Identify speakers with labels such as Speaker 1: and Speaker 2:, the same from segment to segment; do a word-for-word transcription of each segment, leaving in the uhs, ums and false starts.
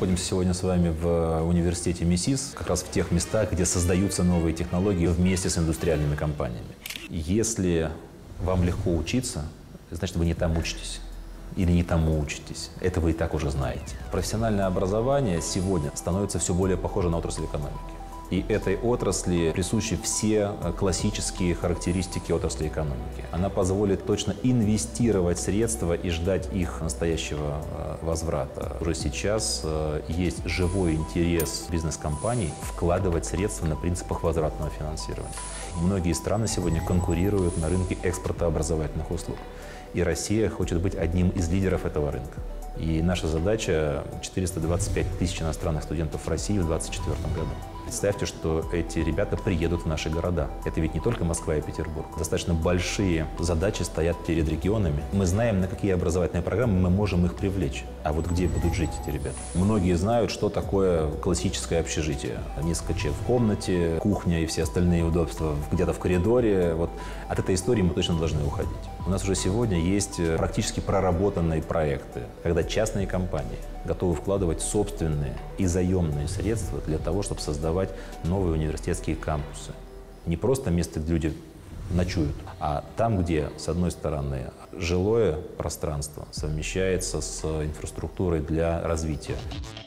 Speaker 1: находимся сегодня с вами в университете МИСИС, как раз в тех местах, где создаются новые технологии вместе с индустриальными компаниями. Если вам легко учиться, значит, вы не там учитесь. Или не тому учитесь. Это вы и так уже знаете. Профессиональное образование сегодня становится все более похоже на отрасль экономики. И этой отрасли присущи все классические характеристики отрасли экономики. Она позволит точно инвестировать средства и ждать их настоящего возврата. Уже сейчас есть живой интерес бизнес-компаний вкладывать средства на принципах возвратного финансирования. Многие страны сегодня конкурируют на рынке экспорта образовательных услуг. И Россия хочет быть одним из лидеров этого рынка. И наша задача – четыреста двадцать пять тысяч иностранных студентов в России в две тысячи двадцать четвёртом году. Представьте, что эти ребята приедут в наши города. Это ведь не только Москва и Петербург. Достаточно большие задачи стоят перед регионами. Мы знаем, на какие образовательные программы мы можем их привлечь. А вот где будут жить эти ребята? Многие знают, что такое классическое общежитие. Несколько человек в комнате, кухня и все остальные удобства где-то в коридоре. Вот от этой истории мы точно должны уходить. У нас уже сегодня есть практически проработанные проекты, когда частные компании готовы вкладывать собственные и заемные средства для того, чтобы создавать новые университетские кампусы. Не просто место, где люди ночуют, а там, где, с одной стороны, жилое пространство совмещается с инфраструктурой для развития.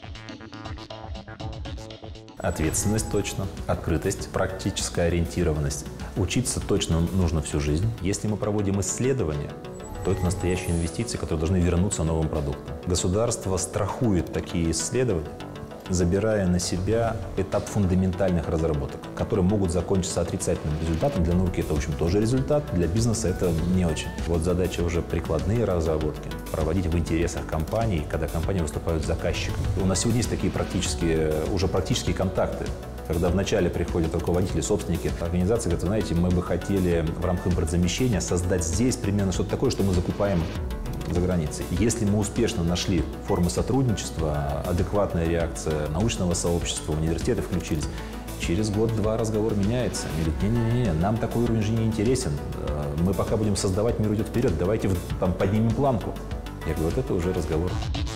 Speaker 1: Ответственность точно, открытость, практическая ориентированность. Учиться точно нужно всю жизнь. Если мы проводим исследования, то это настоящие инвестиции, которые должны вернуться новым продуктом. Государство страхует такие исследования, забирая на себя этап фундаментальных разработок, которые могут закончиться отрицательным результатом. Для науки это, в общем, тоже результат, для бизнеса это не очень. Вот задача уже прикладные разработки проводить в интересах компаний, когда компании выступают заказчиком. У нас сегодня есть такие практические, уже практические контакты, когда вначале приходят руководители, собственники организации, говорят, знаете, мы бы хотели в рамках импортзамещения создать здесь примерно что-то такое, что мы закупаем за границей. Если мы успешно нашли формы сотрудничества, адекватная реакция научного сообщества, университеты включились, через год-два разговор меняется. Они говорят, не-не-не, нам такой уровень жизни не интересен, мы пока будем создавать, мир идет вперед, давайте там поднимем планку. Я говорю, вот это уже разговор.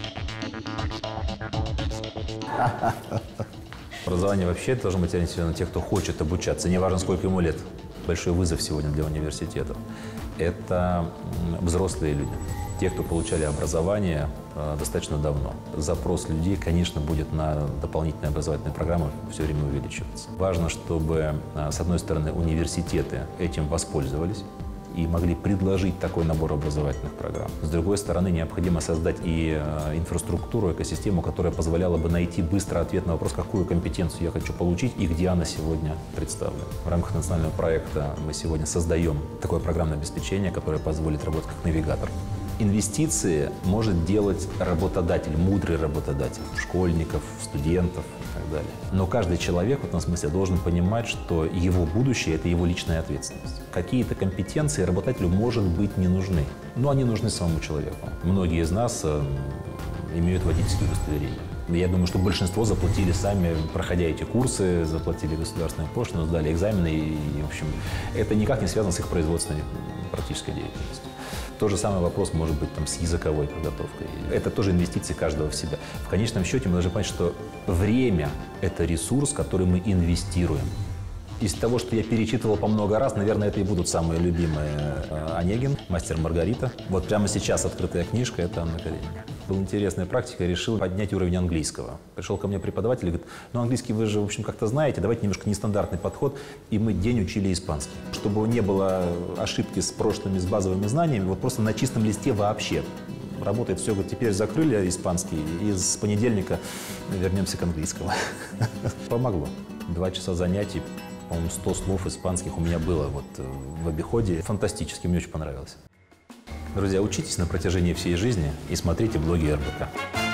Speaker 1: Образование вообще должно быть ориентировано на тех, кто хочет обучаться, неважно, сколько ему лет. Большой вызов сегодня для университетов – это взрослые люди, те, кто получали образование э, достаточно давно. Запрос людей, конечно, будет на дополнительные образовательные программы все время увеличиваться. Важно, чтобы, э, с одной стороны, университеты этим воспользовались и могли предложить такой набор образовательных программ. С другой стороны, необходимо создать и э, инфраструктуру, экосистему, которая позволяла бы найти быстро ответ на вопрос, какую компетенцию я хочу получить и где она сегодня представлена. В рамках национального проекта мы сегодня создаем такое программное обеспечение, которое позволит работать как навигатор. Инвестиции может делать работодатель, мудрый работодатель, школьников, студентов и так далее. Но каждый человек в этом смысле должен понимать, что его будущее – это его личная ответственность. Какие-то компетенции работодателю, может быть, не нужны, но они нужны самому человеку. Многие из нас э, имеют водительские удостоверения. Я думаю, что большинство заплатили сами, проходя эти курсы, заплатили государственную пошлину, сдали экзамены, и, и, в общем, это никак не связано с их производственной практической деятельностью. Тот же самый вопрос может быть там, с языковой подготовкой. Это тоже инвестиции каждого в себя. В конечном счете мы должны понять, что время – это ресурс, который мы инвестируем. Из того, что я перечитывал по много раз, наверное, это и будут самые любимые. Онегин, «Мастер Маргарита». Вот прямо сейчас открытая книжка – это Анна Каренина. Была интересная практика, решил поднять уровень английского. Пришел ко мне преподаватель и говорит, ну английский вы же, в общем, как-то знаете, давайте немножко нестандартный подход. И мы день учили испанский. Чтобы не было ошибки с прошлыми, с базовыми знаниями, вот просто на чистом листе вообще. Работает все, говорит, теперь закрыли испанский, и с понедельника вернемся к английскому. Помогло. Два часа занятий. По-моему, сто слов испанских у меня было вот в обиходе. Фантастически, мне очень понравилось. Друзья, учитесь на протяжении всей жизни и смотрите блоги эр бэ ка.